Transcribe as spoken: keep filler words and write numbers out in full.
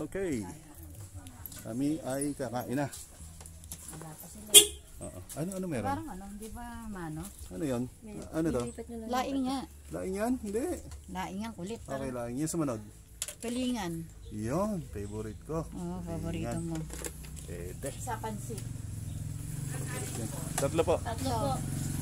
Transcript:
Okay. Kami ay kakain na. Wala pa sila. Oo. Ano, ano meron? Parang ano, hindi ba mano? Ano yon? Ano to? Laing nga. Laing yan? Hindi. Laing nga, kulit. Okay, laing yan. Sumunod. Kalingan. Yun, favorite ko. Oo, paborito mo. Pwede. Sa pansit. Tatlo po. Tatlo po.